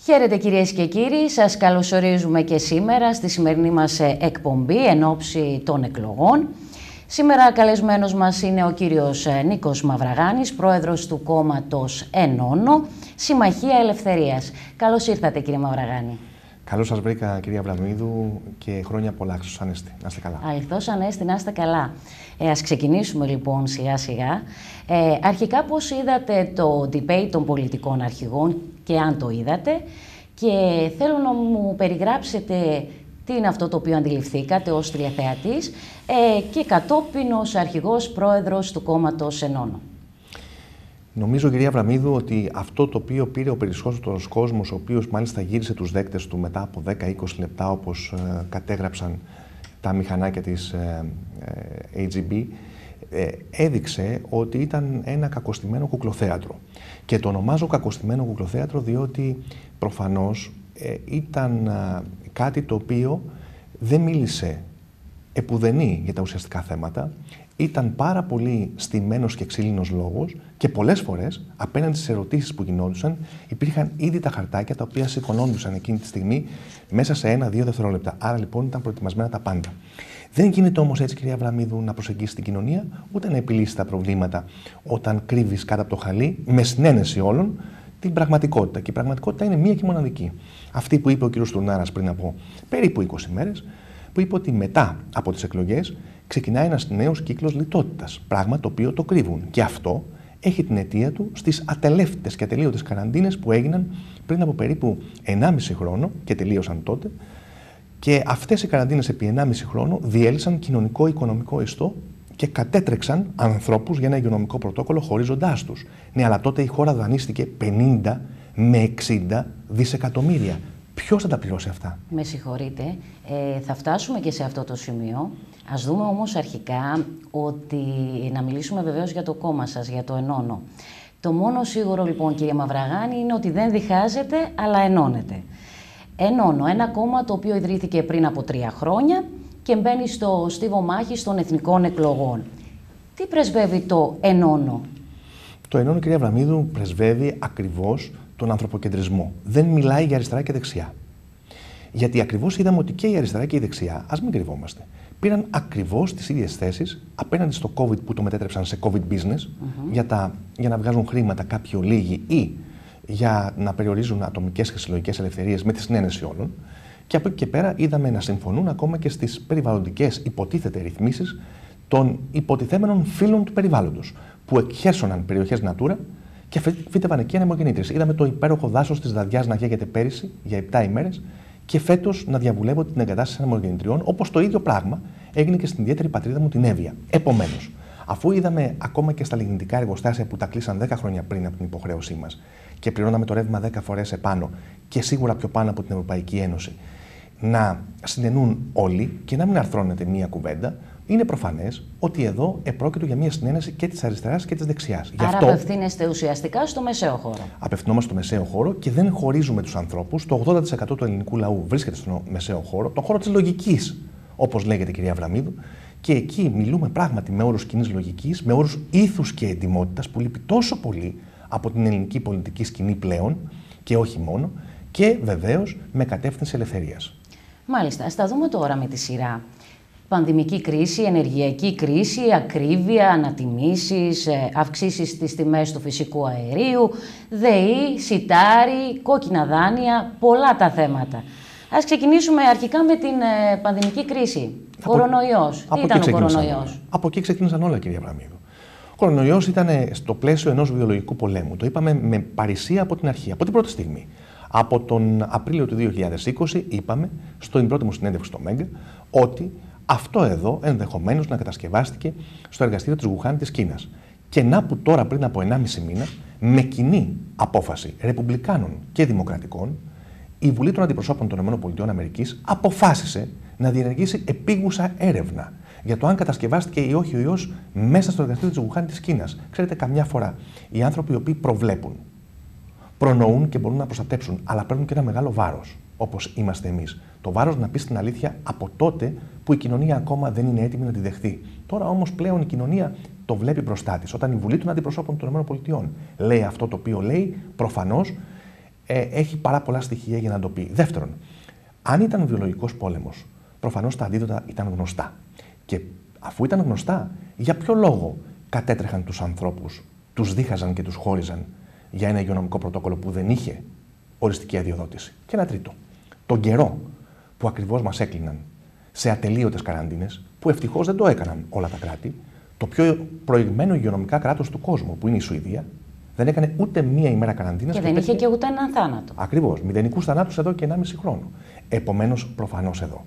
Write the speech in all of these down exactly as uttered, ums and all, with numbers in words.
Χαίρετε κυρίες και κύριοι, σας καλωσορίζουμε και σήμερα στη σημερινή μας εκπομπή εν ώψη των εκλογών. Σήμερα καλεσμένος μας είναι ο κύριος Νίκος Μαυραγάνης, πρόεδρος του κόμματος Ενώνω, Συμμαχία Ελευθερίας. Καλώς ήρθατε κύριε Μαυραγάνη. Καλώς σας βρήκα κυρία Αβραμίδου και χρόνια πολλά, Χριστός Ανέστη. Να είστε καλά. Αληθώς Ανέστη, να είστε καλά. Ε, ας ξεκινήσουμε λοιπόν σιγά σιγά. Ε, αρχικά πώς είδατε το debate των πολιτικών αρχηγών και αν το είδατε, και θέλω να μου περιγράψετε τι είναι αυτό το οποίο αντιληφθήκατε ως τηλεθεατής ε, και κατόπιν ως αρχηγός πρόεδρος του κόμματος Ενώνω. Νομίζω, κυρία Αβραμίδου, ότι αυτό το οποίο πήρε ο περισσότερος κόσμος, ο οποίος μάλιστα γύρισε τους δέκτες του μετά από δέκα με είκοσι λεπτά, όπως ε, κατέγραψαν τα μηχανάκια της ε, ε, έιτς τζι μπι, ε, έδειξε ότι ήταν ένα κακοστημένο κουκλοθέατρο. Και το ονομάζω κακοστημένο κουκλοθέατρο διότι προφανώς ε, ήταν ε, κάτι το οποίο δεν μίλησε επουδενή για τα ουσιαστικά θέματα. Ήταν πάρα πολύ στημένος και ξύλινος λόγος και πολλές φορές απέναντι στις ερωτήσεις που γινόντουσαν υπήρχαν ήδη τα χαρτάκια τα οποία σηκωνόντουσαν εκείνη τη στιγμή μέσα σε ένα-δύο δευτερόλεπτα. Άρα λοιπόν ήταν προετοιμασμένα τα πάντα. Δεν γίνεται όμως έτσι, κυρία Αβραμίδου, να προσεγγίσει την κοινωνία ούτε να επιλύσει τα προβλήματα όταν κρύβεις κάτω από το χαλί με συνένεση όλων την πραγματικότητα. Και η πραγματικότητα είναι μία και μοναδική. Αυτή που είπε ο κ. Στουρνάρας πριν από περίπου είκοσι μέρες, που είπε ότι μετά από τις εκλογές ξεκινάει ένας νέος κύκλος λιτότητας. Πράγμα το οποίο το κρύβουν. Και αυτό έχει την αιτία του στις ατελεύτητες και ατελείωτες καραντίνες που έγιναν πριν από περίπου ενάμιση χρόνο και τελείωσαν τότε. Και αυτές οι καραντίνες επί ενάμιση χρόνο διέλυσαν κοινωνικό-οικονομικό ιστό και κατέτρεξαν ανθρώπους για ένα υγειονομικό πρωτόκολλο χωρίζοντάς τους. Ναι, αλλά τότε η χώρα δανείστηκε πενήντα με εξήντα δισεκατομμύρια. Ποιος θα τα πληρώσει αυτά? Με συγχωρείτε, ε, θα φτάσουμε και σε αυτό το σημείο. Ας δούμε όμως αρχικά ότι, να μιλήσουμε βεβαίως για το κόμμα σας, για το Ενώνω. Το μόνο σίγουρο λοιπόν, κύριε Μαυραγάνη, είναι ότι δεν διχάζετε, αλλά ενώνετε. Ενώνω, ένα κόμμα το οποίο ιδρύθηκε πριν από τρία χρόνια και μπαίνει στο στίβο μάχης των εθνικών εκλογών. Τι πρεσβεύει το Ενώνω? Το Ενώνω, κυρία Αβραμίδου, πρεσβεύει ακριβώς τον ανθρωποκεντρισμό. Δεν μιλάει για αριστερά και δεξιά. Γιατί ακριβώς είδαμε ότι και η αριστερά και η δεξιά, ας μην κρυβόμαστε, πήραν ακριβώς τις ίδιες θέσεις απέναντι στο COVID που το μετέτρεψαν σε COVID business, mm-hmm. για, τα, για να βγάζουν χρήματα κάποιοι λίγοι ή για να περιορίζουν ατομικές και συλλογικές ελευθερίες με τη συνένεση όλων. Και από εκεί και πέρα είδαμε να συμφωνούν ακόμα και στις περιβαλλοντικές υποτίθεται ρυθμίσεις των υποτιθέμενων φίλων του περιβάλλοντος, που εκχέρσωναν περιοχές Natura και φύτευαν εκεί ανεμογεννήτριες. Είδαμε το υπέροχο δάσος της Δαδιάς να γέγεται πέρυσι για επτά ημέρες και φέτος να διαβουλεύονται την εγκατάσταση ανεμογεννητριών, όπως το ίδιο πράγμα έγινε και στην ιδιαίτερη πατρίδα μου την Εύβοια. Επομένως, αφού είδαμε ακόμα και στα λιγνητικά εργοστάσια που τα κλείσαν δέκα χρόνια πριν από την υποχρέωσή μας και πληρώναμε το ρεύμα δέκα φορές επάνω και σίγουρα πιο πάνω από την Ευρωπαϊκή Ένωση, να συνενούν όλοι και να μην αρθρώνεται μία κουβέντα, είναι προφανές ότι εδώ επρόκειτο για μια συνένεση και της αριστεράς και της δεξιάς. Άρα αυτό, απευθύνεστε ουσιαστικά στο μεσαίο χώρο. Απευθυνόμαστε στο μεσαίο χώρο και δεν χωρίζουμε τους ανθρώπους. Το ογδόντα τοις εκατό του ελληνικού λαού βρίσκεται στο μεσαίο χώρο, τον χώρο της λογικής, όπως λέγεται, κυρία Αβραμίδου. Και εκεί μιλούμε πράγματι με όρους κοινής λογικής, με όρους ήθους και εντιμότητας που λείπει τόσο πολύ από την ελληνική πολιτική σκηνή πλέον και όχι μόνο, και βεβαίως με κατεύθυνση ελευθερίας. Μάλιστα, ας τα δούμε τώρα με τη σειρά. Πανδημική κρίση, ενεργειακή κρίση, ακρίβεια, ανατιμήσεις, αυξήσεις στις τιμές του φυσικού αερίου, ΔΕΗ, σιτάρι, κόκκινα δάνεια, πολλά τα θέματα. Ας ξεκινήσουμε αρχικά με την ε, πανδημική κρίση. Από... Κορονοϊός. Τι ήταν ο κορονοϊός? Από εκεί ξεκίνησαν όλα, κυρία Αβραμίδου. Ο κορονοϊός ήταν στο πλαίσιο ενός βιολογικού πολέμου. Το είπαμε με παρησία από την αρχή, από την πρώτη στιγμή. Από τον Απρίλιο του δύο χιλιάδες είκοσι είπαμε, στην πρώτη μου συνέντευξη στο Μέγκα, ότι αυτό εδώ ενδεχομένως να κατασκευάστηκε στο εργαστήριο της Γουχάν της Κίνας. Και να που τώρα πριν από ενάμιση μήνα, με κοινή απόφαση Ρεπουμπλικάνων και Δημοκρατικών, η Βουλή των Αντιπροσώπων των ΗΠΑ αποφάσισε να διενεργήσει επίγουσα έρευνα για το αν κατασκευάστηκε ή όχι ο ιός μέσα στο εργαστήριο της Γουχάν της Κίνας. Ξέρετε, καμιά φορά οι άνθρωποι οι οποίοι προβλέπουν, προνοούν και μπορούν να προστατέψουν, αλλά παίρνουν και ένα μεγάλο βάρος, όπως είμαστε εμείς. Το βάρος να πεις την αλήθεια από τότε που η κοινωνία ακόμα δεν είναι έτοιμη να τη δεχθεί. Τώρα όμως πλέον η κοινωνία το βλέπει μπροστά της. Όταν η Βουλή των Αντιπροσώπων των ΗΠΑ λέει αυτό το οποίο λέει, προφανώς ε, έχει πάρα πολλά στοιχεία για να το πει. Δεύτερον, αν ήταν βιολογικός πόλεμος, προφανώς τα αντίδοτα ήταν γνωστά. Και αφού ήταν γνωστά, για ποιο λόγο κατέτρεχαν τους ανθρώπους, τους δίχαζαν και τους χώριζαν για ένα υγειονομικό πρωτόκολλο που δεν είχε οριστική αδειοδότηση? Και ένα τρίτο, τον καιρό που ακριβώς μας έκλειναν σε ατελείωτες καραντίνες, που ευτυχώς δεν το έκαναν όλα τα κράτη, το πιο προηγμένο υγειονομικά κράτος του κόσμου, που είναι η Σουηδία, δεν έκανε ούτε μία ημέρα καραντίνας. Και, και δεν είχε και ούτε έναν θάνατο. Ακριβώς. Μηδενικούς θανάτους εδώ και ενάμιση χρόνο. Επομένως, προφανώς εδώ.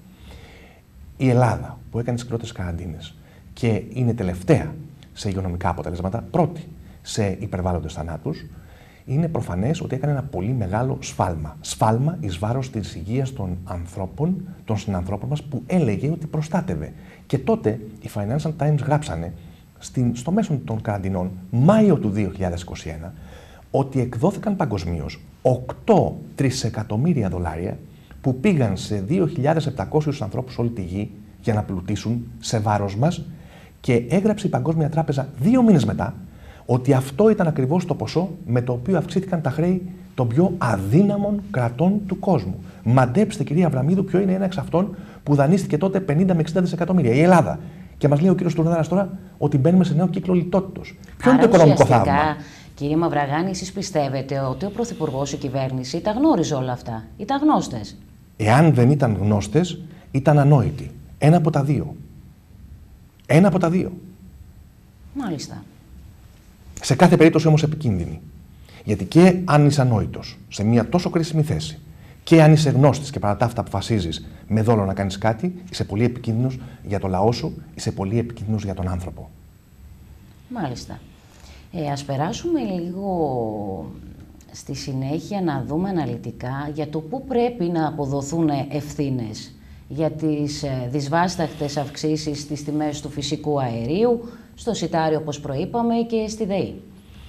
Η Ελλάδα, που έκανε σκληρότερες καραντίνες και είναι τελευταία σε υγειονομικά αποτελέσματα, πρώτη σε υπερβάλλοντες θανάτους, είναι προφανές ότι έκανε ένα πολύ μεγάλο σφάλμα. Σφάλμα εις βάρος της υγείας των ανθρώπων, των συνανθρώπων μας, που έλεγε ότι προστάτευε. Και τότε οι Financial Times γράψανε στην, στο μέσο των καραντινών, Μάιο του δύο χιλιάδες είκοσι ένα, ότι εκδόθηκαν παγκοσμίως οκτώ τρισεκατομμύρια δολάρια που πήγαν σε δύο χιλιάδες επτακόσιους ανθρώπους όλη τη γη για να πλουτίσουν σε βάρος μας, και έγραψε η Παγκόσμια Τράπεζα δύο μήνες μετά ότι αυτό ήταν ακριβώς το ποσό με το οποίο αυξήθηκαν τα χρέη των πιο αδύναμων κρατών του κόσμου. Μαντέψτε, κυρία Αβραμίδου, ποιο είναι ένα εξ αυτών που δανείστηκε τότε πενήντα με εξήντα δισεκατομμύρια? Η Ελλάδα. Και μας λέει ο κύριος Τουρνάρας τώρα ότι μπαίνουμε σε νέο κύκλο λιτότητος. Ποιο είναι το οικονομικό θαύμα? Κύριε Μαυραγάνη, εσείς πιστεύετε ότι ο Πρωθυπουργός, η κυβέρνηση, τα γνώριζε όλα αυτά? Ήταν γνώστες? Εάν δεν ήταν γνώστες, ήταν ανόητοι. Ένα από τα δύο. Ένα από τα δύο. Μάλιστα. Σε κάθε περίπτωση όμως επικίνδυνη. Γιατί και αν είσαι ανόητος σε μια τόσο κρίσιμη θέση, και αν είσαι γνώστης και παρά τα αυτά αποφασίζεις με δόλο να κάνεις κάτι, είσαι πολύ επικίνδυνος για το λαό σου, είσαι πολύ επικίνδυνος για τον άνθρωπο. Μάλιστα. Ε, ας περάσουμε λίγο στη συνέχεια να δούμε αναλυτικά για το πού πρέπει να αποδοθούν ευθύνες για τις δυσβάσταχτες αυξήσεις στις τιμές του φυσικού αερίου, στο σιτάρι όπως προείπαμε και στη ΔΕΗ.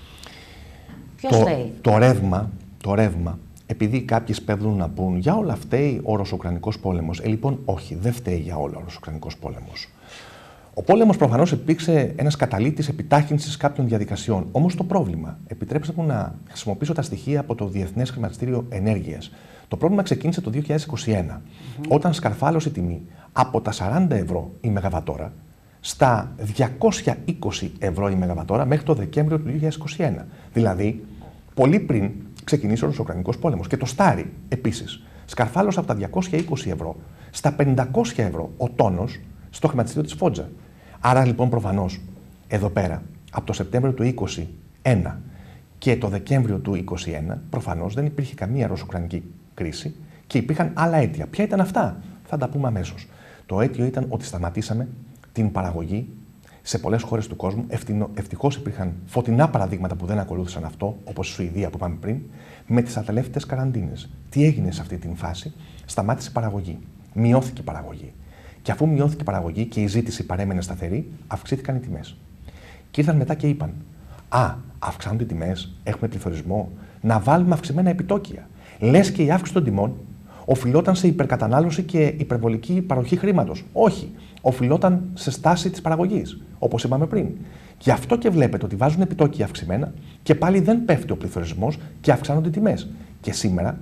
Ποιος το, φταίει? Το ρεύμα, το ρεύμα, επειδή κάποιοι σπέβδουν να πούν για όλα φταίει ο Ρωσο-Ουκρανικός πόλεμος. Ε, λοιπόν, όχι, δεν φταίει για όλα ο Ρωσο-Ουκρανικός πόλεμος. Ο πόλεμος προφανώς υπήρξε ένας καταλύτης επιτάχυνσης κάποιων διαδικασιών. Όμως το πρόβλημα, επιτρέψτε μου να χρησιμοποιήσω τα στοιχεία από το Διεθνές Χρηματιστήριο Ενέργειας. Το πρόβλημα ξεκίνησε το δύο χιλιάδες είκοσι ένα, mm-hmm. όταν σκαρφάλωσε η τιμή από τα σαράντα ευρώ η Μεγαβατόρα στα διακόσια είκοσι ευρώ η Μεγαβατόρα μέχρι το Δεκέμβριο του δύο χιλιάδες είκοσι ένα. Δηλαδή, πολύ πριν ξεκινήσει ο Ρωσο-Ουκρανικός πόλεμος. Και το στάρι, επίσης, σκαρφάλωσε από τα διακόσια είκοσι ευρώ στα πεντακόσια ευρώ ο τόνος στο χρηματιστήριο της Φότζα. Άρα, λοιπόν, προφανώς, εδώ πέρα, από το Σεπτέμβριο του είκοσι ένα και το Δεκέμβριο του είκοσι ένα, προφανώς δεν υπήρχε καμία Ρωσο-Ουκρανική κρίση και υπήρχαν άλλα αίτια. Ποια ήταν αυτά? Θα τα πούμε αμέσως. Το αίτιο ήταν ότι σταματήσαμε την παραγωγή σε πολλές χώρες του κόσμου. Ευτυχώς υπήρχαν φωτεινά παραδείγματα που δεν ακολούθησαν αυτό, όπως η Σουηδία που είπαμε πριν, με τις ατελεύτητες καραντίνες. Τι έγινε σε αυτή την φάση? Σταμάτησε η παραγωγή. Μειώθηκε η παραγωγή. Και αφού μειώθηκε η παραγωγή και η ζήτηση παρέμενε σταθερή, αυξήθηκαν οι τιμές. Και ήρθαν μετά και είπαν: Α, αυξάνονται οι τιμές, έχουμε πληθωρισμό, να βάλουμε αυξημένα επιτόκια. Λες και η αύξηση των τιμών οφειλόταν σε υπερκατανάλωση και υπερβολική παροχή χρήματος. Όχι. Οφειλόταν σε στάση της παραγωγής, όπως είπαμε πριν. Γι' αυτό και βλέπετε ότι βάζουν επιτόκια αυξημένα και πάλι δεν πέφτει ο πληθωρισμός και αυξάνονται οι τιμές. Και σήμερα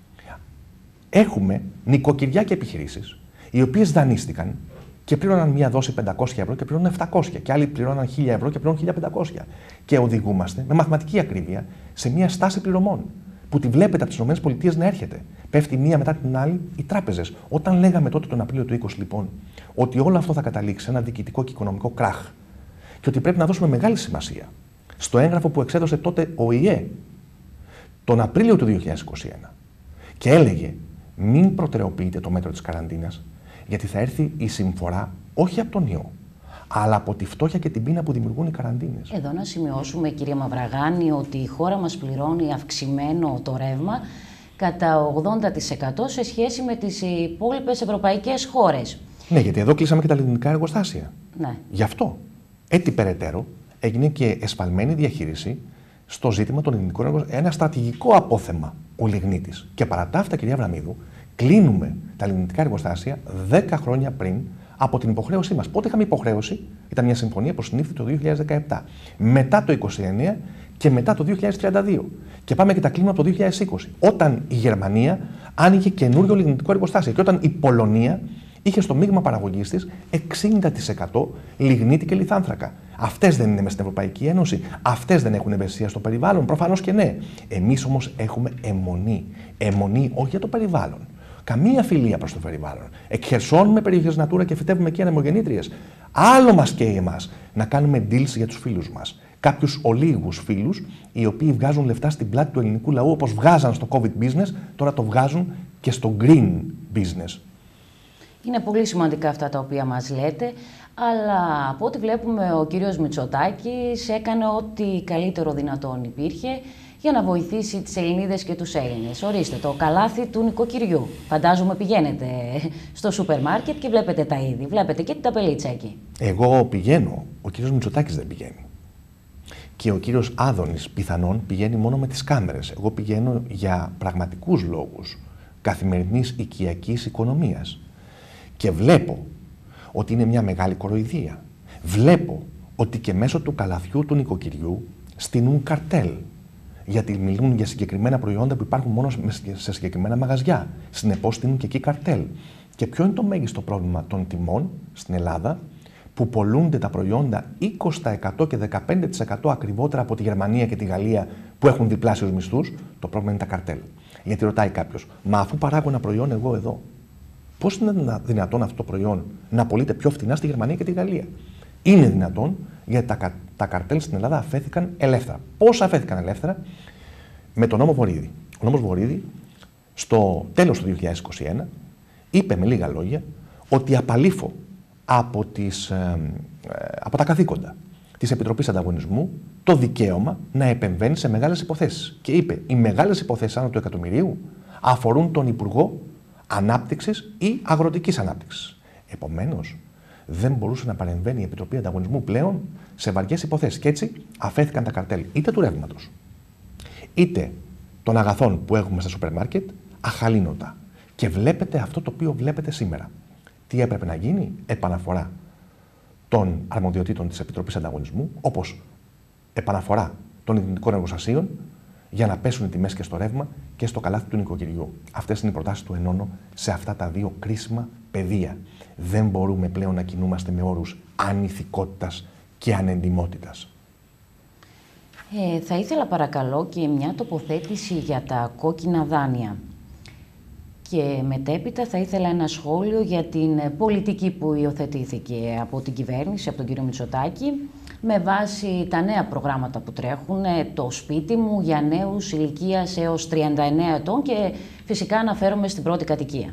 έχουμε νοικοκυριά και επιχειρήσεις, οι οποίες δανείστηκαν και πλήρωναν μία δόση πεντακόσια ευρώ και πλήρωναν επτακόσια. Και άλλοι πλήρωναν χίλια ευρώ και πλήρωναν χίλια πεντακόσια. Και οδηγούμαστε με μαθηματική ακρίβεια σε μία στάση πληρωμών, που τη βλέπετε από τις ΗΠΑ να έρχεται. Πέφτει μία μετά την άλλη οι τράπεζες. Όταν λέγαμε τότε τον Απρίλιο του είκοσι, λοιπόν, ότι όλο αυτό θα καταλήξει σε ένα διοικητικό και οικονομικό κράχ και ότι πρέπει να δώσουμε μεγάλη σημασία στο έγγραφο που εξέδωσε τότε ο ΙΕ τον Απρίλιο του δύο χιλιάδες είκοσι ένα και έλεγε: μην προτεραιοποιείτε το μέτρο της καραντίνας, γιατί θα έρθει η συμφορά όχι από τον ιό, αλλά από τη φτώχεια και την πείνα που δημιουργούν οι καραντίνες. Εδώ να σημειώσουμε, κυρία Μαυραγάνη, ότι η χώρα μας πληρώνει αυξημένο το ρεύμα κατά ογδόντα τοις εκατό σε σχέση με τις υπόλοιπες ευρωπαϊκές χώρες. Ναι, γιατί εδώ κλείσαμε και τα λιγνητικά εργοστάσια. Ναι. Γι' αυτό. Έτσι περαιτέρω έγινε και εσφαλμένη διαχείριση στο ζήτημα των λιγνητικών εργοστασίων. Ένα στρατηγικό απόθεμα ο λιγνίτης. Και παρά τα αυτά, κυρία Αβραμίδου, κλείνουμε τα λιγνητικά εργοστάσια δέκα χρόνια πριν από την υποχρέωσή μας. Πότε είχαμε υποχρέωση? Ήταν μια συμφωνία που συνήφθη το δύο χιλιάδες δεκαεπτά. Μετά το είκοσι εννέα και μετά το δύο χιλιάδες τριάντα δύο. Και πάμε και τα κλείνουμε από το δύο χιλιάδες είκοσι. Όταν η Γερμανία άνοιγε καινούριο λιγνητικό εργοστάσιο και όταν η Πολωνία είχε στο μείγμα παραγωγής της εξήντα τοις εκατό λιγνίτη και λιθάνθρακα. Αυτές δεν είναι μες στην Ευρωπαϊκή Ένωση, αυτές δεν έχουν ευαισθησία στο περιβάλλον, προφανώς και ναι. Εμείς όμως έχουμε αιμονή. Αιμονή όχι για το περιβάλλον. Καμία φιλία προς το περιβάλλον. Εκχερσώνουμε περιοχές Natura και φυτεύουμε εκεί ανεμογεννήτριες. Άλλο μας καίει εμάς να κάνουμε deals για τους φίλους μας. Κάποιους ολίγους φίλους, οι οποίοι βγάζουν λεφτά στην πλάτη του ελληνικού λαού, όπως βγάζαν στο COVID business, τώρα το βγάζουν και στο green business. Είναι πολύ σημαντικά αυτά τα οποία μας λέτε, αλλά από ό,τι βλέπουμε ο κύριος Μητσοτάκης έκανε ό,τι καλύτερο δυνατόν υπήρχε για να βοηθήσει τις Ελληνίδες και τους Έλληνες. Ορίστε, το καλάθι του νοικοκυριού. Φαντάζομαι πηγαίνετε στο σούπερ μάρκετ και βλέπετε τα είδη. Βλέπετε και την ταπελίτσα εκεί. Εγώ πηγαίνω, ο κύριος Μητσοτάκης δεν πηγαίνει. Και ο κύριος Άδωνης πιθανόν πηγαίνει μόνο με τις κάμερες. Εγώ πηγαίνω για πραγματικούς λόγους καθημερινής οικιακής οικονομίας. Και βλέπω ότι είναι μια μεγάλη κοροϊδία. Βλέπω ότι και μέσω του καλαθιού του νοικοκυριού στείνουν καρτέλ. Γιατί μιλούν για συγκεκριμένα προϊόντα που υπάρχουν μόνο σε συγκεκριμένα μαγαζιά. Συνεπώς στείνουν και εκεί καρτέλ. Και ποιο είναι το μέγιστο πρόβλημα των τιμών στην Ελλάδα, που πολλούνται τα προϊόντα είκοσι τοις εκατό και δεκαπέντε τοις εκατό ακριβότερα από τη Γερμανία και τη Γαλλία που έχουν διπλάσιους μισθούς? Το πρόβλημα είναι τα καρτέλ. Γιατί ρωτάει κάποιος, μα αφού παράγω ένα προϊόν εγώ εδώ, πώς είναι δυνατόν αυτό το προϊόν να πωλείται πιο φτηνά στη Γερμανία και τη Γαλλία? Είναι δυνατόν, γιατί τα, τα καρτέλ στην Ελλάδα αφέθηκαν ελεύθερα. Πώς αφέθηκαν ελεύθερα? Με τον νόμο Βορίδη. Ο νόμος Βορίδη, στο τέλος του δύο χιλιάδες είκοσι ένα, είπε με λίγα λόγια ότι απαλήφω από, τις, ε, από τα καθήκοντα της Επιτροπής Ανταγωνισμού το δικαίωμα να επεμβαίνει σε μεγάλες υποθέσεις. Και είπε, οι μεγάλες υποθέσεις άνω του εκατομμυρίου αφορούν τον Υπουργό Ανάπτυξης ή Αγροτικής Ανάπτυξης. Επομένως, δεν μπορούσε να παρεμβαίνει η Επιτροπή Ανταγωνισμού πλέον σε βαριές υποθέσεις. Και έτσι αφέθηκαν τα καρτέλ είτε του ρεύματος, είτε των αγαθών που έχουμε στα σούπερ μάρκετ, αχαλήνωτα. Και βλέπετε αυτό το οποίο βλέπετε σήμερα. Τι έπρεπε να γίνει? Επαναφορά των αρμοδιοτήτων της Επιτροπής Ανταγωνισμού, όπως επαναφορά των ιδιωτικών εργοστασίων, για να πέσουν οι τιμές και στο ρεύμα και στο καλάθι του νοικοκυριού. Αυτές είναι οι προτάσεις του Ενώνω σε αυτά τα δύο κρίσιμα πεδία. Δεν μπορούμε πλέον να κινούμαστε με όρους ανηθικότητας και ανεντιμότητας. Ε, θα ήθελα παρακαλώ και μια τοποθέτηση για τα κόκκινα δάνεια. Και μετέπειτα θα ήθελα ένα σχόλιο για την πολιτική που υιοθετήθηκε από την κυβέρνηση, από τον κύριο Μητσοτάκη, με βάση τα νέα προγράμματα που τρέχουν, το σπίτι μου για νέους ηλικίας έως τριάντα εννέα ετών και φυσικά αναφέρομαι στην πρώτη κατοικία.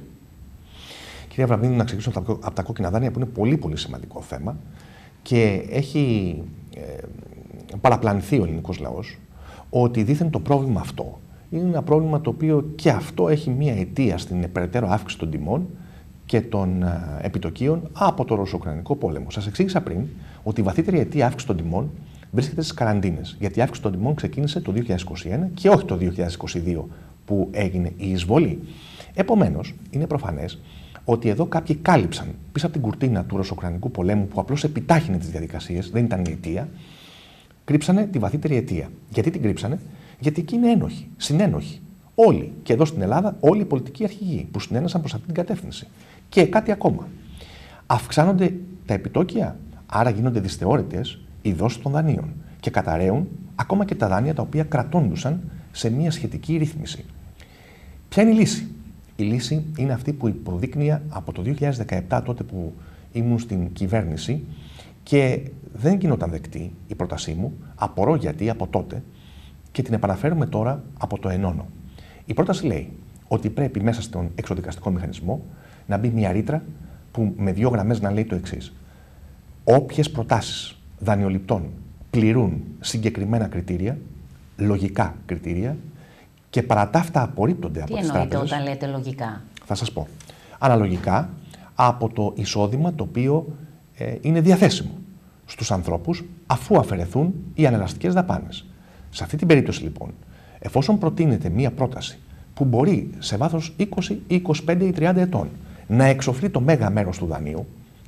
Κυρία Βραμίδου, να ξεκινήσω από τα κόκκινα δάνεια, που είναι πολύ πολύ σημαντικό θέμα και έχει ε, παραπλανηθεί ο ελληνικός λαός ότι δήθεν το πρόβλημα αυτό είναι ένα πρόβλημα το οποίο και αυτό έχει μία αιτία στην περαιτέρω αύξηση των τιμών και των επιτοκίων από το Ρωσο-Ουκρανικό πόλεμο. Σας εξήγησα πριν ότι η βαθύτερη αιτία αύξηση των τιμών βρίσκεται στις καραντίνες. Γιατί η αύξηση των τιμών ξεκίνησε το δύο χιλιάδες είκοσι ένα και όχι το δύο χιλιάδες είκοσι δύο που έγινε η εισβολή. Επομένως, είναι προφανές ότι εδώ κάποιοι κάλυψαν πίσω από την κουρτίνα του Ρωσο-Ουκρανικού πολέμου, που απλώς επιτάχυνε τις διαδικασίες, δεν ήταν η αιτία, κρύψανε τη βαθύτερη αιτία. Γιατί την κρύψανε? Γιατί εκεί είναι ένοχοι, συνένοχοι. Όλοι, και εδώ στην Ελλάδα, όλοι οι πολιτικοί αρχηγοί που συνένεσαν προς αυτή την κατεύθυνση. Και κάτι ακόμα. Αυξάνονται τα επιτόκια, άρα γίνονται δυσθεώρητες οι δόσεις των δανείων και καταραίουν ακόμα και τα δάνεια τα οποία κρατώντουσαν σε μια σχετική ρύθμιση. Ποια είναι η λύση? Η λύση είναι αυτή που υποδείκνυα από το δύο χιλιάδες δεκαεπτά, τότε που ήμουν στην κυβέρνηση, και δεν γινόταν δεκτή η πρότασή μου. Απορώ γιατί από τότε και την επαναφέρουμε τώρα από το Ενώνω. Η πρόταση λέει ότι πρέπει μέσα στον εξοδικαστικό μηχανισμό να μπει μια ρήτρα που με δύο γραμμές να λέει το εξής. Όποιες προτάσεις δανειοληπτών πληρούν συγκεκριμένα κριτήρια, λογικά κριτήρια, και παρά τα αυτά απορρίπτονται από τις τράπεζες. Τι εννοείτε όταν λέτε λογικά? Θα σας πω. Αναλογικά από το εισόδημα το οποίο ε, είναι διαθέσιμο στους ανθρώπους αφού αφαιρεθούν οι ανελαστικές δαπάνες. Σε αυτή την περίπτωση λοιπόν, εφόσον προτείνεται μία πρόταση που μπορεί σε βάθος είκοσι, είκοσι πέντε ή τριάντα ετών να εξοφλεί το μέγα μέρος του δανείου,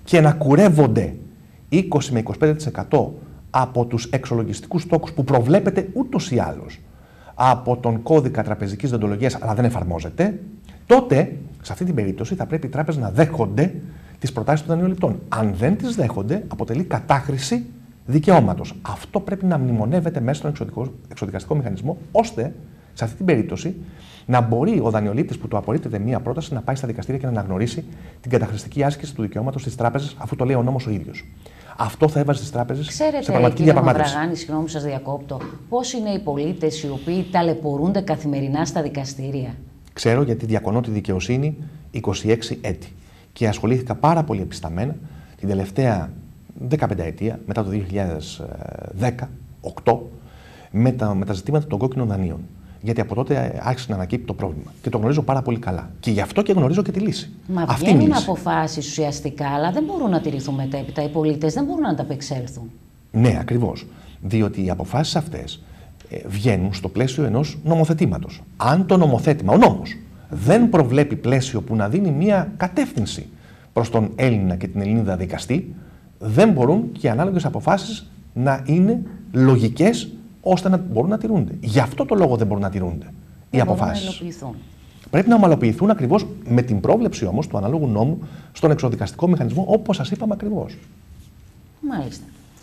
και να κουρεύονται είκοσι με είκοσι πέντε τοις εκατό από τους εξολογιστικούς στόχους που προβλέπεται ούτως ή άλλως από τον κώδικα τραπεζικής δεοντολογίας, αλλά δεν εφαρμόζεται, τότε σε αυτή την περίπτωση θα πρέπει οι τράπεζες να δέχονται τις προτάσεις των δανειοληπτών. Αν δεν τις δέχονται, αποτελεί κατάχρηση δικαιώματος. Αυτό πρέπει να μνημονεύεται μέσα στον εξοδικαστικό μηχανισμό, ώστε σε αυτή την περίπτωση να μπορεί ο δανειολήπτης που του απορρίπτεται μία πρόταση να πάει στα δικαστήρια και να αναγνωρίσει την καταχρηστική άσκηση του δικαιώματος στις τράπεζες, αφού το λέει ο νόμος ο ίδιος. Αυτό θα έβαζε τις τράπεζες σε πραγματική διαπραγμάτευση. Ξέρετε, κύριε συγγνώμη, σας διακόπτω, πώς είναι οι πολίτες οι οποίοι ταλαιπωρούνται καθημερινά στα δικαστήρια? Ξέρω, γιατί διακονώ τη δικαιοσύνη είκοσι έξι έτη και ασχολήθηκα πάρα πολύ επισταμένα την τελευταία δεκαπενταετία, μετά το δύο χιλιάδες δέκα οκτώ, με τα, με τα ζητήματα των κόκκινων δανείων. Γιατί από τότε άρχισε να ανακύπτει το πρόβλημα. Και το γνωρίζω πάρα πολύ καλά. Και γι' αυτό και γνωρίζω και τη λύση. Μα βγαίνουν αποφάσεις ουσιαστικά, αλλά δεν μπορούν να τηρηθούν μετέπειτα. Οι πολίτες δεν μπορούν να ανταπεξέλθουν. Ναι, ακριβώς. Διότι οι αποφάσεις αυτές ε, βγαίνουν στο πλαίσιο ενός νομοθετήματος. Αν το νομοθέτημα, ο νόμος, δεν προβλέπει πλαίσιο που να δίνει μία κατεύθυνση προς τον Έλληνα και την Ελληνίδα δικαστή, δεν μπορούν και οι ανάλογες αποφάσεις να είναι λογικές, ώστε να μπορούν να τηρούνται. Γι' αυτό το λόγο δεν μπορούν να τηρούνται οι αποφάσεις. Πρέπει να ομαλοποιηθούν ακριβώς με την πρόβλεψη όμως του αναλόγου νόμου στον εξοδικαστικό μηχανισμό, όπως σας είπαμε ακριβώς. Μάλιστα.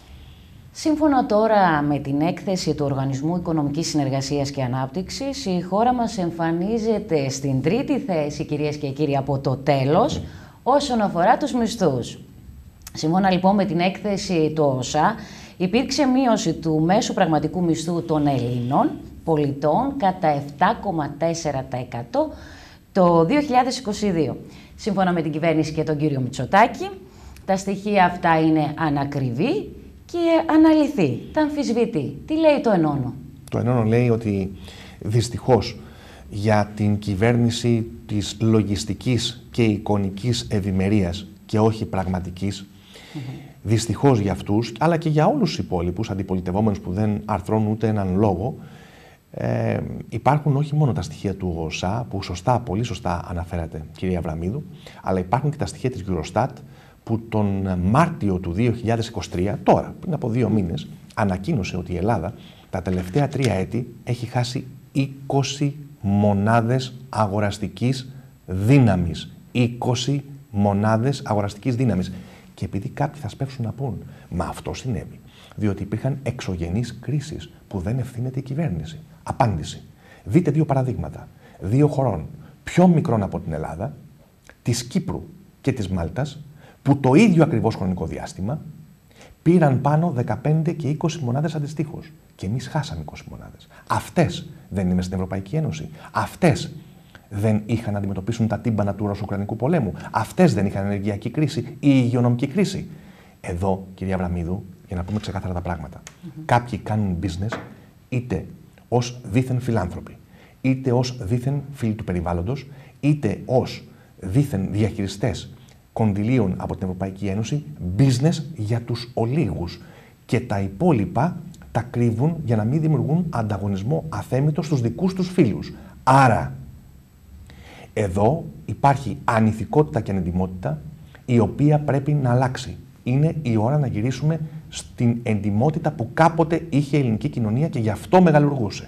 Σύμφωνα τώρα με την έκθεση του Οργανισμού Οικονομικής Συνεργασίας και Ανάπτυξης, η χώρα μας εμφανίζεται στην τρίτη θέση, κυρίες και κύριοι, από το τέλος, mm. όσον αφορά τους μισθούς. Σύμφωνα λοιπόν με την έκθεση του ΩΣΑ, υπήρξε μείωση του μέσου πραγματικού μισθού των Ελλήνων πολιτών κατά επτά κόμμα τέσσερα τοις εκατό το δύο χιλιάδες είκοσι δύο. Σύμφωνα με την κυβέρνηση και τον κύριο Μητσοτάκη, τα στοιχεία αυτά είναι ανακριβή και αναλυθή. Τα αμφισβητεί. Τι λέει το Ενώνο? Το Ενώνο λέει ότι δυστυχώς για την κυβέρνηση της λογιστικής και εικονικής ευημερίας και όχι πραγματικής, mm-hmm. δυστυχώς για αυτούς, αλλά και για όλους τους υπόλοιπους αντιπολιτευόμενους που δεν αρθρώνουν ούτε έναν λόγο, ε, υπάρχουν όχι μόνο τα στοιχεία του ΟΣΑ, που σωστά, πολύ σωστά αναφέρατε, κυρία Αβραμίδου, αλλά υπάρχουν και τα στοιχεία της Eurostat, που τον Μάρτιο του δύο χιλιάδες είκοσι τρία, τώρα, πριν από δύο μήνες, ανακοίνωσε ότι η Ελλάδα τα τελευταία τρία έτη έχει χάσει είκοσι μονάδες αγοραστικής δύναμης. είκοσι μονάδες αγοραστικής δύναμης. Και επειδή κάποιοι θα σπεύσουν να πούν, μα αυτό συνέβη, διότι υπήρχαν εξωγενείς κρίσεις που δεν ευθύνεται η κυβέρνηση. Απάντηση. Δείτε δύο παραδείγματα. Δύο χωρών πιο μικρών από την Ελλάδα, της Κύπρου και της Μάλτας, που το ίδιο ακριβώς χρονικό διάστημα πήραν πάνω δεκαπέντε και είκοσι μονάδες αντιστοίχως. Και εμείς χάσαμε είκοσι μονάδες. Αυτές δεν είναι στην Ευρωπαϊκή Ένωση. Αυτές δεν είχαν να αντιμετωπίσουν τα τύμπανα του Ρωσο-Ουκρανικού πολέμου. Αυτές δεν είχαν ενεργειακή κρίση ή υγειονομική κρίση. Εδώ, κυρία Αβραμίδου, για να πούμε ξεκάθαρα τα πράγματα. Mm-hmm. Κάποιοι κάνουν business είτε ως δίθεν φιλάνθρωποι, είτε ως δίθεν φίλοι του περιβάλλοντος, είτε ως δίθεν διαχειριστές κονδυλίων από την Ευρωπαϊκή Ένωση, business για τους ολίγους. Και τα υπόλοιπα τα κρύβουν για να μην δημιουργούν ανταγωνισμό αθέμητο στους δικούς τους φίλους. Άρα, εδώ υπάρχει ανηθικότητα και ανεντιμότητα, η οποία πρέπει να αλλάξει. Είναι η ώρα να γυρίσουμε στην εντιμότητα που κάποτε είχε η ελληνική κοινωνία και γι' αυτό μεγαλουργούσε.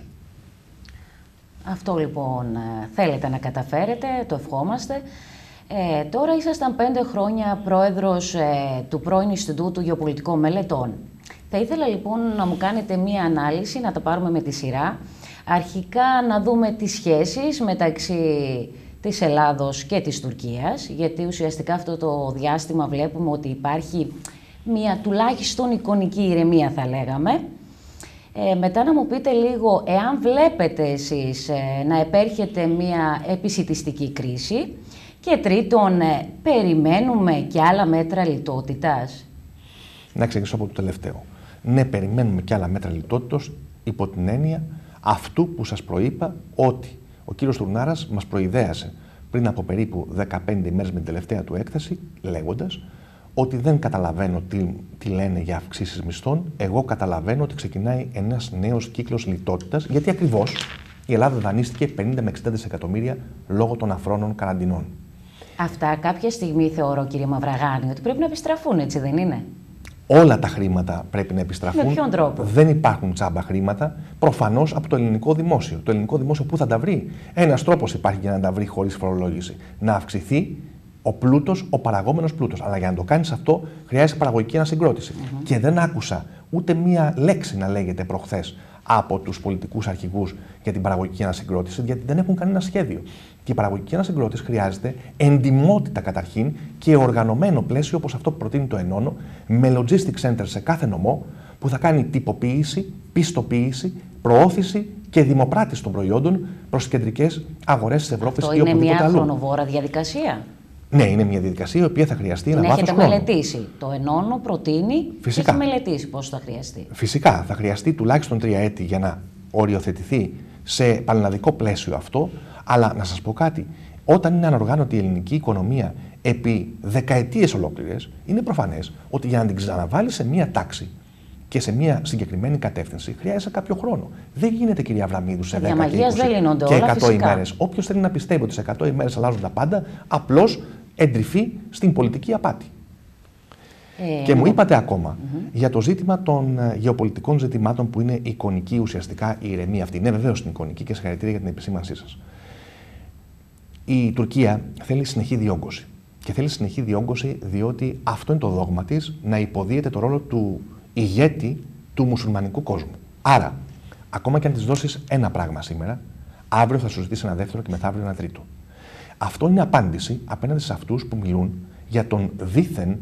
Αυτό λοιπόν θέλετε να καταφέρετε, το ευχόμαστε. Ε, τώρα ήσασταν πέντε χρόνια πρόεδρος ε, του πρώην Ινστιτούτου Γεωπολιτικών Μελετών. Θα ήθελα λοιπόν να μου κάνετε μία ανάλυση, να τα πάρουμε με τη σειρά. Αρχικά να δούμε τις σχέσεις μεταξύ της Ελλάδος και της Τουρκίας, γιατί ουσιαστικά αυτό το διάστημα βλέπουμε ότι υπάρχει μία τουλάχιστον εικονική ηρεμία, θα λέγαμε. Ε, μετά να μου πείτε λίγο εάν βλέπετε εσείς ε, να επέρχεται μία επισιτιστική κρίση. Και τρίτον, ε, περιμένουμε και άλλα μέτρα λιτότητας. Να ξεκινήσω από το τελευταίο. Ναι, περιμένουμε και άλλα μέτρα λιτότητας υπό την έννοια αυτού που σας προείπα, ότι ο κύριος Τουρνάρας μας προειδέασε πριν από περίπου δεκαπέντε ημέρες με την τελευταία του έκθεση, λέγοντας ότι δεν καταλαβαίνω τι, τι λένε για αυξήσεις μισθών, εγώ καταλαβαίνω ότι ξεκινάει ένας νέος κύκλος λιτότητας, γιατί ακριβώς η Ελλάδα δανείστηκε πενήντα με εξήντα δισεκατομμύρια λόγω των αφρόνων καραντινών. Αυτά κάποια στιγμή θεωρώ, κύριε Μαυραγάνη, ότι πρέπει να επιστραφούν, έτσι δεν είναι? Όλα τα χρήματα πρέπει να επιστραφούν. Με ποιον τρόπο? Δεν υπάρχουν τσάμπα χρήματα. Προφανώς από το ελληνικό δημόσιο. Το ελληνικό δημόσιο πού θα τα βρει? Ένας τρόπος υπάρχει για να τα βρει χωρίς φορολόγηση. Να αυξηθεί ο πλούτος, ο παραγόμενος πλούτος. Αλλά για να το κάνεις αυτό, χρειάζεται παραγωγική ανασυγκρότηση. Mm-hmm. Και δεν άκουσα ούτε μία λέξη να λέγεται προχθές από τους πολιτικούς αρχηγούς για την παραγωγική ανασυγκρότηση, γιατί δεν έχουν κανένα σχέδιο. Και η παραγωγική ανασυγκρότηση χρειάζεται εντιμότητα καταρχήν και οργανωμένο πλαίσιο όπως αυτό που προτείνει το ΕΝΟΝΟ, με logistic center σε κάθε νομό που θα κάνει τυποποίηση, πιστοποίηση, προώθηση και δημοπράτηση των προϊόντων προς κεντρικές αγορές της Ευρώπης ή οπουδήποτε αλλού. Αυτό είναι μια χρονοβόρα διαδικασία. Ναι, είναι μια διαδικασία η οποία θα χρειαστεί ένα βάθος χρόνου. Έχετε μελετήσει. Το ΕΝΟΝΟ προτείνει. Φυσικά. Έχει μελετήσει πώς θα χρειαστεί. Φυσικά. Θα χρειαστεί τουλάχιστον τρία έτη για να οριοθετηθεί σε πανελλαδικό πλαίσιο αυτό. Αλλά να σας πω κάτι. Όταν είναι ανοργάνωτη η ελληνική οικονομία επί δεκαετίες ολόκληρες, είναι προφανές ότι για να την ξαναβάλει σε μία τάξη και σε μία συγκεκριμένη κατεύθυνση χρειάζεται κάποιο χρόνο. Δεν γίνεται, κυρία Αβραμίδου, σε δέκα και είκοσι και εκατό ημέρες. Όποιος θέλει να πιστεύει ότι σε εκατό ημέρες αλλάζουν τα πάντα, απλώς εντρυφεί στην πολιτική απάτη. Ε, και μου είπατε ακόμα mm-hmm. για το ζήτημα των uh, γεωπολιτικών ζητημάτων που είναι εικονική ουσιαστικά η ηρεμία αυτή. Ναι, βεβαίως είναι εικονική και συγχαρητήρια για την επισήμανσή σας. Η Τουρκία θέλει συνεχή διόγκωση. Και θέλει συνεχή διόγκωση διότι αυτό είναι το δόγμα της, να υποδίεται το ρόλο του ηγέτη του μουσουλμανικού κόσμου. Άρα, ακόμα και αν της δώσεις ένα πράγμα σήμερα, αύριο θα σου ζητήσει ένα δεύτερο και μεθαύριο ένα τρίτο. Αυτό είναι απάντηση απέναντι σε αυτούς που μιλούν για τον δήθεν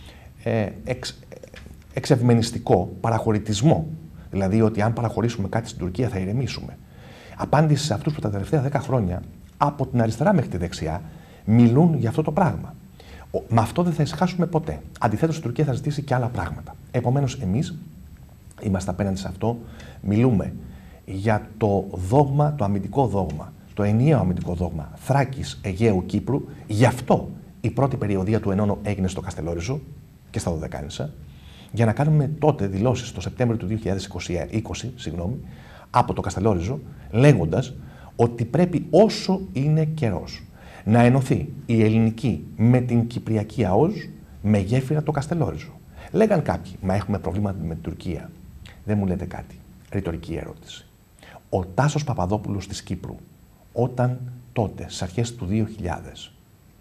ε, εξ, εξευμενιστικό παραχωρητισμό. Δηλαδή ότι αν παραχωρήσουμε κάτι στην Τουρκία θα ηρεμήσουμε. Απάντηση σε αυτούς που τα τελευταία δέκα χρόνια, από την αριστερά μέχρι τη δεξιά, μιλούν για αυτό το πράγμα. Με αυτό δεν θα ησυχάσουμε ποτέ. Αντιθέτως, η Τουρκία θα ζητήσει και άλλα πράγματα. Επομένως, εμείς είμαστε απέναντι σε αυτό. Μιλούμε για το δόγμα, το αμυντικό δόγμα, το ενιαίο αμυντικό δόγμα Θράκης, Αιγαίου, Κύπρου. Γι' αυτό η πρώτη περιοδία του ΕΝΟΝΟ έγινε στο Καστελόριζο και στα Δωδεκάνησα, για να κάνουμε τότε δηλώσεις το Σεπτέμβριο του δύο χιλιάδες είκοσι, συγγνώμη, από το Καστελόριζο, λέγοντας ότι πρέπει όσο είναι καιρός να ενωθεί η ελληνική με την κυπριακή ΑΟΣ με γέφυρα το Καστελόριζο. Λέγαν κάποιοι, μα έχουμε προβλήματα με την Τουρκία. Δεν μου λέτε κάτι. Ρητορική ερώτηση. Ο Τάσος Παπαδόπουλος της Κύπρου, όταν τότε, στις αρχές του δύο χιλιάδες,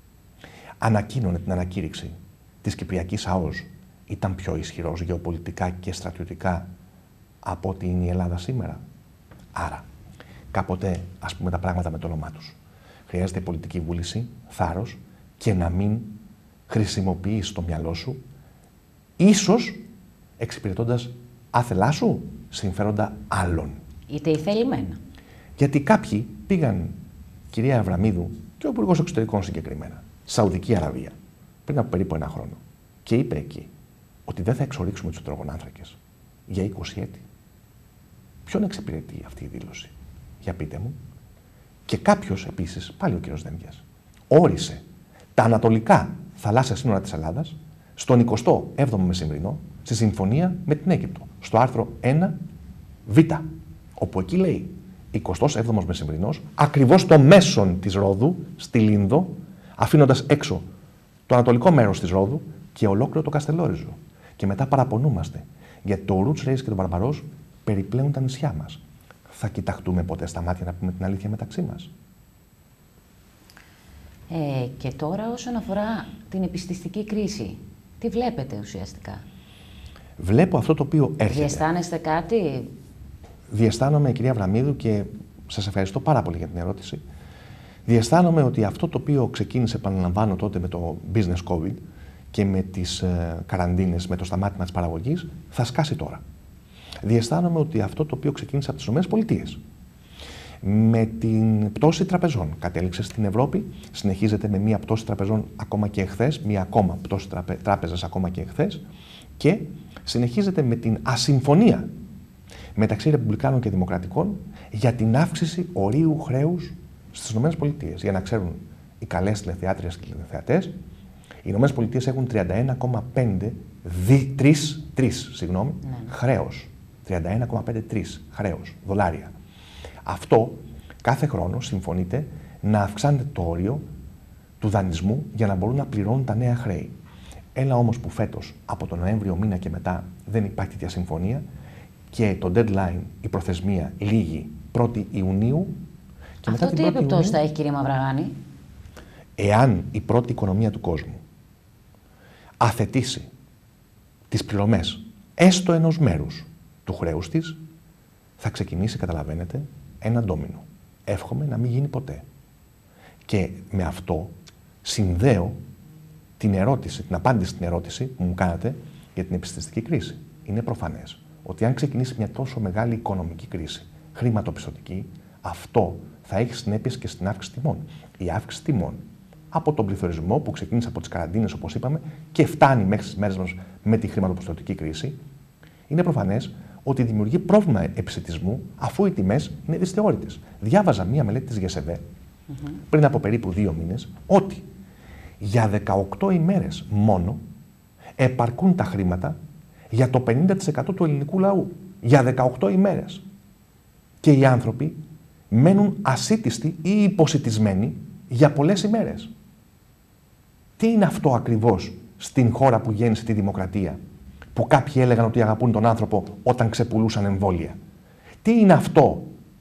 ανακοίνωνε την ανακήρυξη της κυπριακής ΑΟΣ, ήταν πιο ισχυρός γεωπολιτικά και στρατιωτικά από ότι είναι η Ελλάδα σήμερα? Άρα, κάποτε ας πούμε τα πράγματα με το όνομά τους. Χρειάζεται πολιτική βούληση, θάρρος και να μην χρησιμοποιείς το μυαλό σου, ίσως εξυπηρετώντας άθελά σου συμφέροντα άλλων. Είτε ηθελημένα. Γιατί κάποιοι πήγαν, κυρία Αβραμίδου και ο Υπουργός Εξωτερικών συγκεκριμένα, Σαουδική Αραβία, πριν από περίπου ένα χρόνο, και είπε εκεί ότι δεν θα εξορίξουμε τους υδρογονάνθρακες για είκοσι έτη. Ποιον εξυπηρετεί αυτή η δήλωση? Για πείτε μου. Και κάποιος επίσης, πάλι ο κύριος Δένδιας, όρισε τα ανατολικά θαλάσσια σύνορα της Ελλάδας στον εικοστό έβδομο μεσημβρινό, στη συμφωνία με την Αίγυπτο, στο άρθρο ένα β, όπου εκεί λέει εικοστός έβδομος μεσημβρινός, ακριβώς στο μέσον της Ρόδου, στη Λίνδο, αφήνοντας έξω το ανατολικό μέρος της Ρόδου και ολόκληρο το Καστελόριζο. Και μετά παραπονούμαστε, γιατί το Ρούτς Ρέις και τον Μπαρμπαρός περιπλέουν τα νησιά μας. Θα κοιταχτούμε ποτέ στα μάτια να πούμε την αλήθεια μεταξύ μας? Ε, και τώρα όσον αφορά την επιστηστική κρίση, τι βλέπετε ουσιαστικά? Βλέπω αυτό το οποίο έρχεται. Διαισθάνεστε κάτι? Διαισθάνομαι, κυρία Αβραμίδου, και σας ευχαριστώ πάρα πολύ για την ερώτηση. Διαισθάνομαι ότι αυτό το οποίο ξεκίνησε, επαναλαμβάνω, τότε με το business COVID και με τις ε, καραντίνες, με το σταμάτημα της παραγωγής, θα σκάσει τώρα. Διαισθάνομαι ότι αυτό το οποίο ξεκίνησε από τις ΗΠΑ με την πτώση τραπεζών κατέληξε στην Ευρώπη, συνεχίζεται με μία πτώση τραπεζών ακόμα και εχθές, μία ακόμα πτώση τραπε, τράπεζας ακόμα και εχθές, και συνεχίζεται με την ασυμφωνία μεταξύ Ρεπουμπλικάνων και Δημοκρατικών για την αύξηση ορίου χρέους στις ΗΠΑ. Για να ξέρουν οι καλές τηλεθεάτριες και τηλεθεατές, οι ΗΠΑ έχουν τριάντα ένα κόμμα πέντε συγγνώμη, ναι. χρέος. τριάντα ένα κόμμα πέντε τρία χρέος, δολάρια. Αυτό κάθε χρόνο συμφωνείται να αυξάνεται το όριο του δανεισμού για να μπορούν να πληρώνουν τα νέα χρέη. Έλα όμως που φέτος, από τον Νοέμβριο μήνα και μετά, δεν υπάρχει τέτοια συμφωνία και το deadline, η προθεσμία, λήγει πρώτη Ιουνίου. Και αυτό μετά τι επιπτώσεις θα έχει, κυρία Μαυραγάνη? Εάν η πρώτη οικονομία του κόσμου αθετήσει τις πληρωμές έστω ενός μέρους του χρέους της, θα ξεκινήσει, καταλαβαίνετε, ένα ντόμινο. Εύχομαι να μην γίνει ποτέ. Και με αυτό συνδέω την ερώτηση, την απάντηση στην ερώτηση που μου κάνατε για την επιστημιστική κρίση. Είναι προφανές ότι αν ξεκινήσει μια τόσο μεγάλη οικονομική κρίση, χρηματοπιστωτική, αυτό θα έχει συνέπειες και στην αύξηση τιμών. Η αύξηση τιμών από τον πληθωρισμό που ξεκίνησε από τις καραντίνες, όπως είπαμε, και φτάνει μέχρι τις μέρες μας με τη χρηματοπιστωτική κρίση, είναι προφανές ότι δημιουργεί πρόβλημα επισιτισμού, αφού οι τιμές είναι δυσθεώρητες. Διάβαζα μία μελέτη της ΓΕΣΕΒΕ mm-hmm. πριν από περίπου δύο μήνες, ότι για δεκαοκτώ ημέρες μόνο επαρκούν τα χρήματα για το πενήντα τοις εκατό του ελληνικού λαού. Για δεκαοκτώ ημέρες. Και οι άνθρωποι μένουν ασίτιστοι ή υποσιτισμένοι για πολλές ημέρες. Τι είναι αυτό ακριβώς στην χώρα που γέννησε τη δημοκρατία, που κάποιοι έλεγαν ότι αγαπούν τον άνθρωπο όταν ξεπουλούσαν εμβόλια? Τι είναι αυτό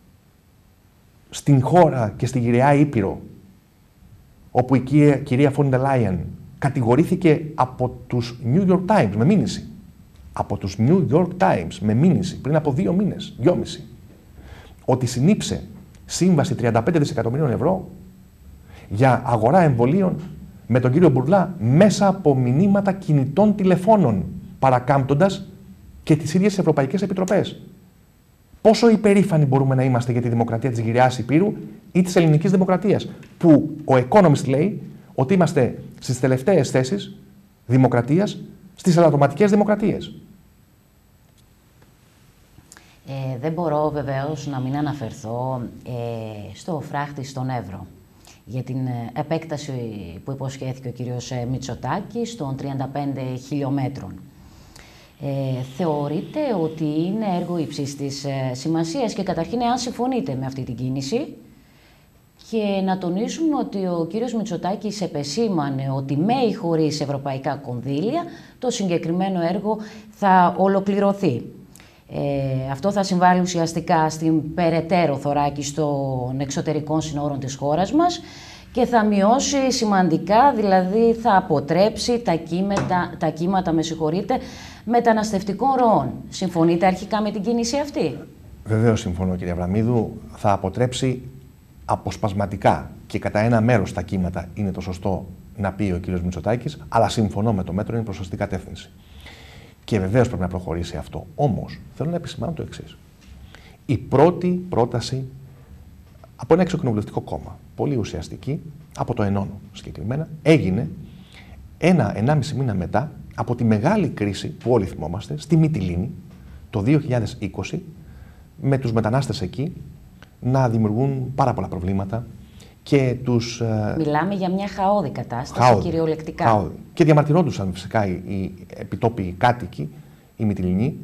στην χώρα και στη γυραιά Ήπειρο, όπου η κυρία, κυρία Φόντερ Λάιεν κατηγορήθηκε από τους New York Times με μήνυση. Από τους New York Times με μήνυση πριν από δύο μήνες, δυόμιση, ότι συνήψε σύμβαση τριάντα πέντε δισεκατομμυρίων ευρώ για αγορά εμβολίων με τον κύριο Μπουρλά μέσα από μηνύματα κινητών τηλεφώνων, παρακάμπτοντας και τις ίδιες ευρωπαϊκές επιτροπές. Πόσο υπερήφανοι μπορούμε να είμαστε για τη δημοκρατία της γυραιάς Υπήρου ή της ελληνικής δημοκρατίας, που ο Economist λέει ότι είμαστε στις τελευταίες θέσεις δημοκρατίας στις ελαττωματικές δημοκρατίες. Ε, δεν μπορώ βεβαίως να μην αναφερθώ ε, στο φράχτη στον Εύρο για την επέκταση που υποσχέθηκε ο κύριος Μητσοτάκης των τριάντα πέντε χιλιόμετρων. Ε, θεωρείτε ότι είναι έργο υψής της ε, σημασίας και καταρχήν εάν συμφωνείτε με αυτή την κίνηση, και να τονίσουμε ότι ο κύριος Μητσοτάκης επεσήμανε ότι με ή χωρίς ευρωπαϊκά κονδύλια το συγκεκριμένο έργο θα ολοκληρωθεί. Ε, αυτό θα συμβάλλει ουσιαστικά στην περαιτέρω θωράκιση των εξωτερικών συνόρων της χώρας μας και θα μειώσει σημαντικά, δηλαδή θα αποτρέψει τα κύματα, τα κύματα με συγχωρείτε, μεταναστευτικών ροών. Συμφωνείτε αρχικά με την κίνηση αυτή? Βεβαίως συμφωνώ, κυρία Αβραμίδου. Θα αποτρέψει αποσπασματικά και κατά ένα μέρος τα κύματα, είναι το σωστό να πει ο κύριος Μητσοτάκης, αλλά συμφωνώ με το μέτρο, είναι προς σωστή κατεύθυνση. Και βεβαίως πρέπει να προχωρήσει αυτό. Όμως, θέλω να επισημάνω το εξής. Η πρώτη πρόταση από ένα εξωκοινοβουλευτικό κόμμα, πολύ ουσιαστική, από το Ενώνο συγκεκριμένα, έγινε ένα, ενάμιση μήνα μετά από τη μεγάλη κρίση που όλοι θυμόμαστε στη Μυτιλήνη το δύο χιλιάδες είκοσι, με τους μετανάστες εκεί να δημιουργούν πάρα πολλά προβλήματα και τους... Μιλάμε για μια χαόδη κατάσταση, χαόδη, κυριολεκτικά. Χαόδη. Και διαμαρτυρόντουσαν φυσικά οι, οι επιτόπιοι κάτοικοι, οι Μυτιληνοί,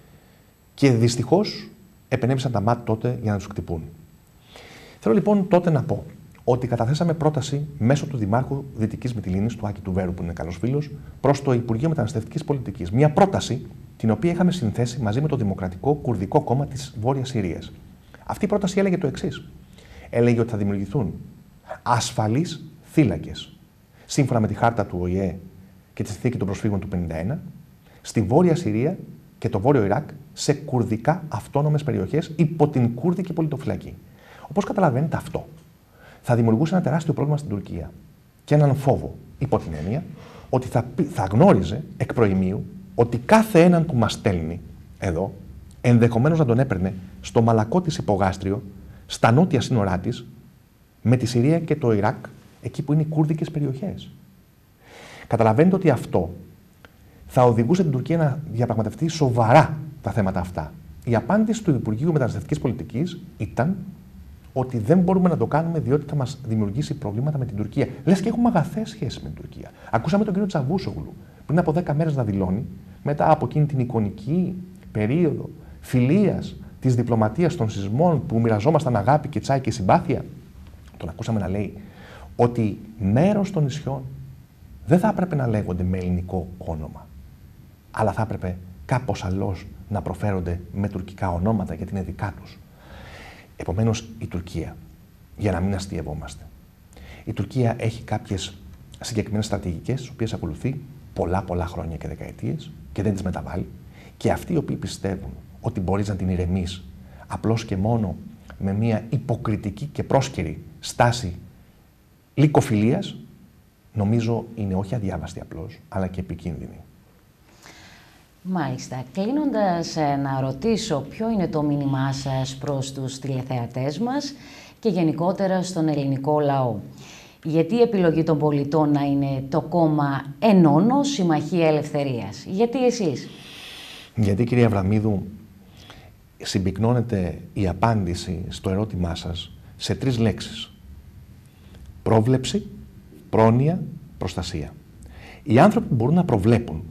και δυστυχώς επενέβησαν τα μάτια τότε για να τους χτυπούν. Θέλω λοιπόν τότε να πω ότι καταθέσαμε πρόταση μέσω του Δημάρχου Δυτικής Μυτιλήνης, του Άκη του Βέρου, που είναι καλός φίλος, προς το Υπουργείο Μεταναστευτικής Πολιτικής. Μια πρόταση την οποία είχαμε συνθέσει μαζί με το Δημοκρατικό Κουρδικό Κόμμα της Βόρειας Συρίας. Αυτή η πρόταση έλεγε το εξής. Έλεγε ότι θα δημιουργηθούν ασφαλείς θύλακες, σύμφωνα με τη χάρτα του Ο Η Ε και τη συνθήκη των προσφύγων του χίλια εννιακόσια πενήντα ένα, στη Βόρεια Συρία και το Βόρειο Ιράκ, σε κουρδικά αυτόνομες περιοχές υπό την κουρδική πολιτοφυλακή. Όπως καταλαβαίνετε, αυτό θα δημιουργούσε ένα τεράστιο πρόβλημα στην Τουρκία και έναν φόβο, υπό την έννοια ότι θα, θα γνώριζε εκ προημίου ότι κάθε έναν που μας στέλνει εδώ ενδεχομένως να τον έπαιρνε στο μαλακό της υπογάστριο, στα νότια σύνορά της, με τη Συρία και το Ιράκ, εκεί που είναι οι κουρδικές περιοχές. Καταλαβαίνετε ότι αυτό θα οδηγούσε την Τουρκία να διαπραγματευτεί σοβαρά τα θέματα αυτά. Η απάντηση του Υπουργείου Μεταναστευτικής Πολιτικής ήταν ότι δεν μπορούμε να το κάνουμε διότι θα μας δημιουργήσει προβλήματα με την Τουρκία. Λες και έχουμε αγαθές σχέσεις με την Τουρκία. Ακούσαμε τον κύριο Τσαβούσογλου πριν από δέκα μέρες να δηλώνει, μετά από εκείνη την εικονική περίοδο φιλίας της διπλωματίας των σεισμών που μοιραζόμασταν αγάπη και τσάι και συμπάθεια. Τον ακούσαμε να λέει ότι μέρος των νησιών δεν θα έπρεπε να λέγονται με ελληνικό όνομα, αλλά θα έπρεπε κάπως αλλιώς να προφέρονται με τουρκικά ονόματα, γιατί είναι δικά τους. Επομένως, η Τουρκία, για να μην αστειευόμαστε, η Τουρκία έχει κάποιες συγκεκριμένες στρατηγικές, τις οποίες ακολουθεί πολλά πολλά χρόνια και δεκαετίες και δεν τις μεταβάλλει. Και αυτοί οι οποίοι πιστεύουν ότι μπορείς να την ηρεμείς απλώς και μόνο με μια υποκριτική και πρόσκαιρη στάση λυκοφιλίας, νομίζω είναι όχι αδιάβαστη απλώς, αλλά και επικίνδυνη. Μάλιστα. Κλείνοντας, να ρωτήσω ποιο είναι το μήνυμά σας προς τους τηλεθεατές μας και γενικότερα στον ελληνικό λαό. Γιατί η επιλογή των πολιτών να είναι το κόμμα Ενώνω, Συμμαχία Ελευθερίας? Γιατί εσείς? Γιατί, κυρία Αβραμίδου, συμπυκνώνεται η απάντηση στο ερώτημά σας σε τρεις λέξεις. Πρόβλεψη, πρόνοια, προστασία. Οι άνθρωποι που μπορούν να προβλέπουν,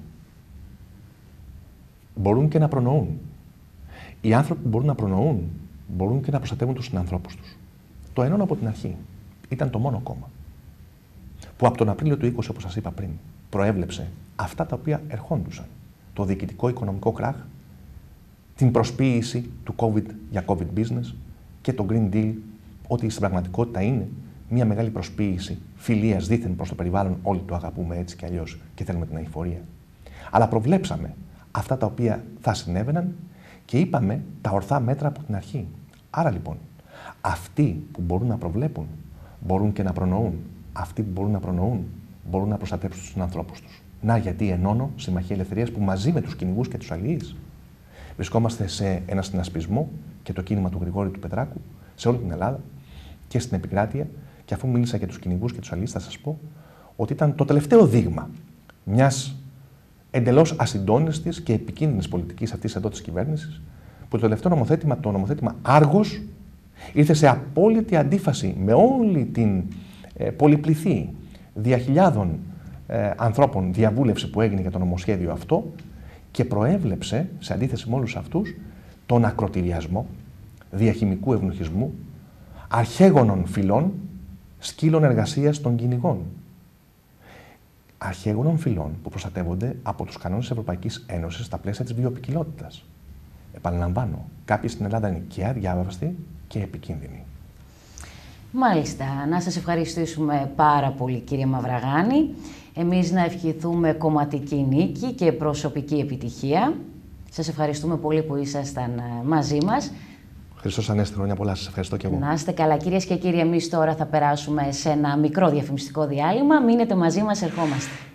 μπορούν και να προνοούν. Οι άνθρωποι που μπορούν να προνοούν, μπορούν και να προστατεύουν τους συνανθρώπους τους. Το Ενώνω από την αρχή ήταν το μόνο κόμμα που από τον Απρίλιο του είκοσι, όπως σας είπα πριν, προέβλεψε αυτά τα οποία ερχόντουσαν. Το διοικητικό οικονομικό κράχ, την προσποίηση του COVID για COVID business και το Green Deal, ότι στην πραγματικότητα είναι μια μεγάλη προσποίηση φιλίας δήθεν προς το περιβάλλον. Όλοι το αγαπούμε έτσι κι αλλιώς και θέλουμε την αειφορία. Αλλά προβλέψαμε αυτά τα οποία θα συνέβαιναν και είπαμε τα ορθά μέτρα από την αρχή. Άρα λοιπόν, αυτοί που μπορούν να προβλέπουν, μπορούν και να προνοούν. Αυτοί που μπορούν να προνοούν, μπορούν να προστατεύσουν τους ανθρώπους τους. Να, γιατί Ενώνω, Συμμαχία Ελευθερίας, που μαζί με τους κυνηγούς και τους αλληλείς βρισκόμαστε σε ένα συνασπισμό και το κίνημα του Γρηγόρη του Πετράκου σε όλη την Ελλάδα και στην επικράτεια. Και αφού μίλησα για τους κυνηγούς και τους αλληλείς, θα σας πω ότι ήταν το τελευταίο δείγμα μιας εντελώς ασυντόνιστης και επικίνδυνης πολιτικής αυτής εδώ της κυβέρνησης, που το τελευταίο νομοθέτημα, το νομοθέτημα Άργος, ήρθε σε απόλυτη αντίφαση με όλη την ε, πολυπληθή διαχιλιάδων ε, ανθρώπων διαβούλευση που έγινε για το νομοσχέδιο αυτό και προέβλεψε, σε αντίθεση με όλους αυτούς, τον ακροτηριασμό διαχημικού ευνοχισμού, αρχαίγωνων φυλών, σκύλων εργασίας των κυνηγών. Αρχαίγωνων φυλών που προστατεύονται από τους κανόνες της Ευρωπαϊκής Ένωσης στα πλαίσια της βιοποικιλότητας. Επαναλαμβάνω, κάποιοι στην Ελλάδα είναι και αδιάβαστοι και επικίνδυνοι. Μάλιστα. Να σας ευχαριστήσουμε πάρα πολύ, κύριε Μαυραγάνη. Εμείς να ευχηθούμε κομματική νίκη και προσωπική επιτυχία. Σας ευχαριστούμε πολύ που ήσασταν μαζί μας. Χριστός Ανέστη, χρόνια πολλά. Σας ευχαριστώ και εγώ. Να είστε καλά, κυρίες και κύριοι. Εμείς τώρα θα περάσουμε σε ένα μικρό διαφημιστικό διάλειμμα. Μείνετε μαζί μας, ερχόμαστε.